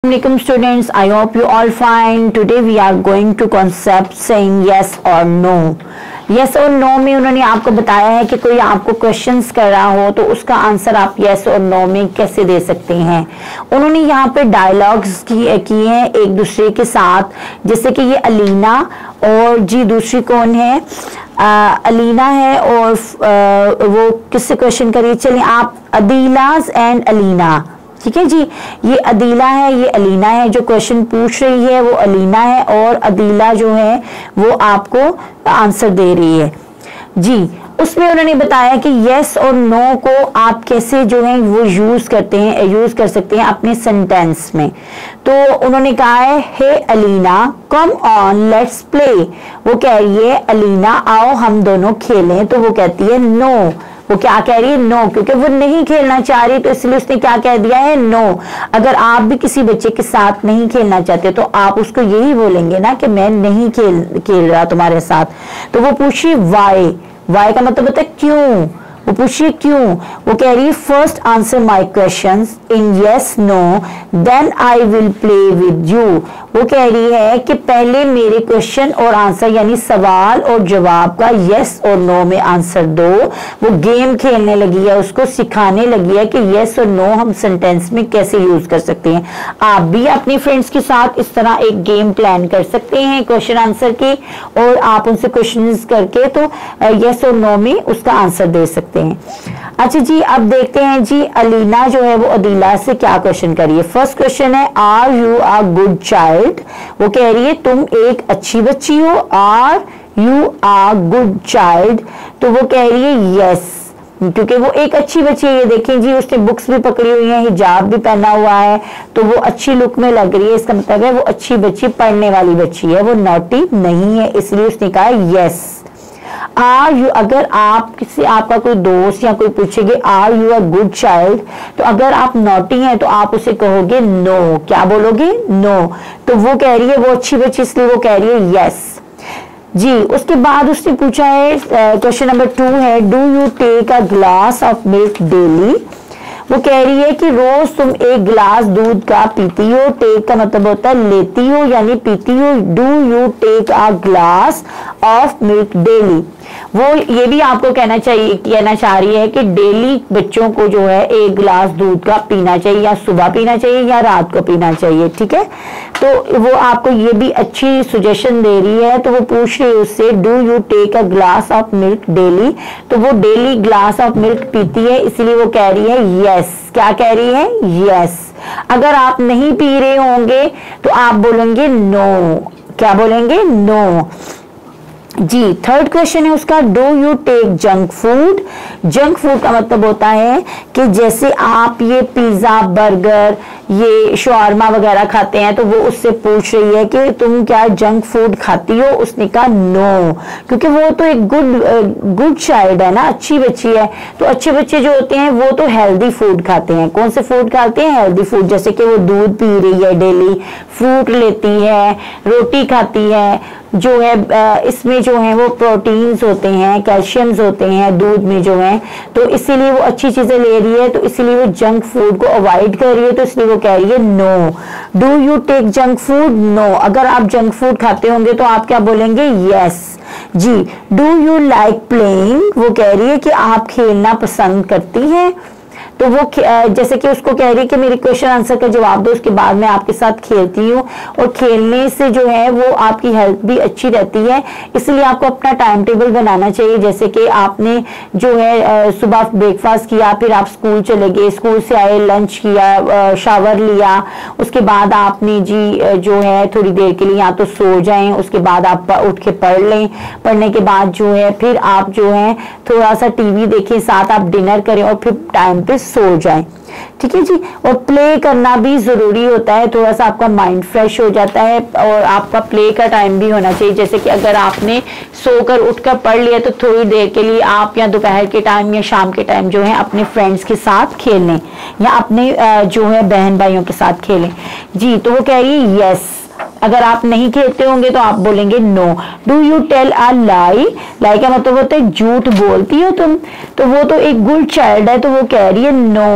Assalamualaikum students, I hope you all fine. Today we are going to concept saying yes or no. yes और no में उन्होंने आपको बताया है कि कोई आपको क्वेश्चंस कर रहा हो तो उसका आंसर आप yes और no में कैसे दे सकते हैं। उन्होंने यहाँ पे डायलॉग्स किए हैं एक दूसरे के साथ, जैसे कि ये अलीना और जी दूसरी कौन है, अलीना है और वो किससे क्वेश्चन करिए, चलिए आप अदीलाज एंड अलीना, ठीक है जी। ये अदीला है, ये अलीना है, जो क्वेश्चन पूछ रही है वो अलीना है और अदीला जो है वो आपको आंसर दे रही है जी। उसमें उन्होंने बताया कि यस और नो को आप कैसे जो है वो यूज कर सकते हैं अपने सेंटेंस में। तो उन्होंने कहा है hey Alina come on let's play, वो कह रही है अलीना आओ हम दोनों खेलें, तो वो कहती है नो, वो क्या कह रही है नो, क्योंकि वो नहीं खेलना चाह रही तो इसलिए उसने क्या कह दिया है नो। अगर आप भी किसी बच्चे के साथ नहीं खेलना चाहते तो आप उसको यही बोलेंगे ना कि मैं नहीं खेल रहा तुम्हारे साथ। तो वो पूछिए वाई का मतलब होता है क्यों, वो पूछिए क्यों। वो कह रही है first answer my question in yes no then I will play with you. वो कह रही है कि पहले मेरे क्वेश्चन और आंसर यानी सवाल और जवाब का यस और नो में आंसर दो। वो गेम खेलने लगी है, उसको सिखाने लगी है कि यस और नो हम सेंटेंस में कैसे यूज कर सकते हैं। आप भी अपनी फ्रेंड्स के साथ इस तरह एक गेम प्लान कर सकते हैं क्वेश्चन आंसर की, और आप उनसे क्वेश्चन करके तो यस और नो में उसका आंसर दे सकते हैं। अच्छा जी, अब देखते हैं जी अलीना जो है वो अदीला से क्या क्वेश्चन करिए। फर्स्ट क्वेश्चन है are you a good child, वो कह रही है तुम एक अच्छी बच्ची हो, are you a good child, तो वो कह रही है यस, क्योंकि वो एक अच्छी बच्ची है। ये देखें जी उसने बुक्स भी पकड़ी हुई है, हिजाब भी पहना हुआ है, तो वो अच्छी लुक में लग रही है। इसका मतलब है वो अच्छी बच्ची, पढ़ने वाली बच्ची है, वो नॉटी नहीं है, इसलिए उसने कहा यस। आर यू, अगर आप किसी आपका कोई दोस्त या कोई पूछेगे are you a good child, तो अगर आप नॉटी हैं तो आप उसे कहोगे नो, क्या बोलोगे नो। तो वो कह रही है वो अच्छी बच्ची, इसलिए वो कह रही है यस जी। उसके बाद उसने पूछा है क्वेश्चन नंबर 2 है do you take a glass of milk daily, वो कह रही है कि रोज तुम एक गिलास दूध का पीती हो। टेक का मतलब होता है लेती हो यानी पीती हो। Do you take a glass of milk daily, वो ये भी आपको कहना चाह रही है कि डेली बच्चों को जो है एक गिलास दूध का पीना चाहिए, या सुबह पीना चाहिए या रात को पीना चाहिए, ठीक है। तो वो आपको ये भी अच्छी सुजेशन दे रही है। तो वो पूछ रही है उससे do you take a glass of milk daily, तो वो डेली ग्लास ऑफ मिल्क पीती है, इसलिए वो कह रही है यस। क्या कह रही है यस। अगर आप नहीं पी रहे होंगे तो आप बोलेंगे नो, क्या बोलेंगे नो जी। थर्ड क्वेश्चन है उसका do you take junk food, junk food का मतलब होता है कि जैसे आप ये पिज्जा बर्गर ये शवारमा वगैरह खाते हैं, तो वो उससे पूछ रही है कि तुम क्या जंक फूड खाती हो। उसने कहा नो, क्योंकि वो तो एक गुड चाइल्ड है ना, अच्छी बच्ची है। तो अच्छे बच्चे जो होते हैं वो तो हेल्दी फूड खाते हैं। कौन से फूड खाते हैं, हेल्दी फूड, जैसे कि वो दूध पी रही है डेली, फ्रूट लेती है, रोटी खाती है, जो है इसमें जो है वो प्रोटीन्स होते हैं, कैल्शियम्स होते हैं दूध में जो है, तो इसीलिए वो अच्छी चीजें ले रही है, तो इसीलिए वो जंक फूड को अवॉइड कर रही है, तो इसलिए वो कह रही है no. Do you take junk food, no. अगर आप जंक फूड खाते होंगे तो आप क्या बोलेंगे यस जी। डू यू लाइक प्लेइंग, वो कह रही है कि आप खेलना पसंद करती हैं, तो वो जैसे कि उसको कह रही है कि मेरे क्वेश्चन आंसर का जवाब दो, उसके बाद मैं आपके साथ खेलती हूँ। और खेलने से जो है वो आपकी हेल्थ भी अच्छी रहती है, इसलिए आपको अपना टाइम टेबल बनाना चाहिए। जैसे कि आपने जो है सुबह ब्रेकफास्ट किया, फिर आप स्कूल चले गए, स्कूल से आए, लंच किया, शावर लिया, उसके बाद आपने जी जो है थोड़ी देर के लिए या तो सो जाएं, उसके बाद आप उठ के पढ़ लें। पढ़ने के बाद जो है फिर आप जो है थोड़ा सा टीवी देखें, साथ आप डिनर करें और फिर टाइम पे सो जाएं, ठीक है जी। और प्ले करना भी जरूरी होता है, थोड़ा सा आपका माइंड फ्रेश हो जाता है, और आपका प्ले का टाइम भी होना चाहिए। जैसे कि अगर आपने सोकर उठकर पढ़ लिया तो थोड़ी देर के लिए आप या दोपहर के टाइम या शाम के टाइम जो है अपने फ्रेंड्स के साथ खेलें, या अपने जो है बहन भाइयों के साथ खेलें जी। तो वो कह रही है यस। अगर आप नहीं खेलते होंगे तो आप बोलेंगे no. Do you tell a lie, lie का मतलब होता है झूठ बोलती हो तुम, तो वो तो एक गुड चाइल्ड है, तो वो कह रही है नो।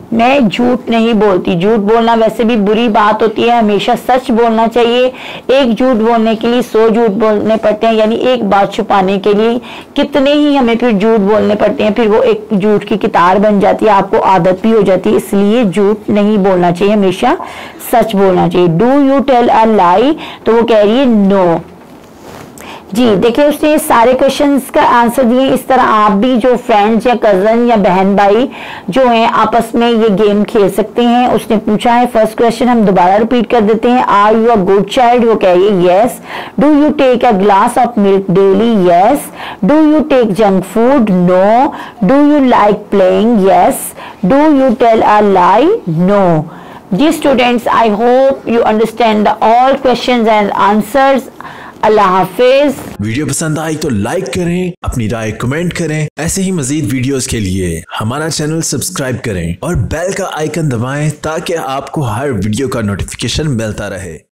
मैं झूठ नहीं बोलती। झूठ बोलना वैसे भी बुरी बात होती है, हमेशा सच बोलना चाहिए। एक झूठ बोलने के लिए 100 झूठ बोलने पड़ते हैं, यानी एक बात छुपाने के लिए कितने ही हमें फिर झूठ बोलने पड़ते हैं, फिर वो एक झूठ की कितार बन जाती है, आपको आदत भी हो जाती है। इसलिए झूठ नहीं बोलना चाहिए, हमेशा सच बोलना चाहिए। Do you tell a lie, तो वो कह रही है नो। जी देखिए, उसने सारे क्वेश्चंस का आंसर दिए। इस तरह आप भी जो फ्रेंड्स या कजन या बहन भाई जो हैं आपस में ये गेम खेल सकते हैं। उसने पूछा है फर्स्ट क्वेश्चन, हम दोबारा रिपीट कर देते हैं। Are you a good child, वो कह रही है yes. Do you take a glass of milk daily, yes. Do you take junk food, no. Do you like playing, yes. Do you tell a lie, no. जी students, I hope you understand all questions and answers. अल्लाह हाफिज। Video पसंद आई तो like करें, अपनी राय comment करें। ऐसे ही मजीद वीडियोस के लिए हमारा चैनल सब्सक्राइब करें और बेल का आइकन दबाएं ताकि आपको हर वीडियो का नोटिफिकेशन मिलता रहे।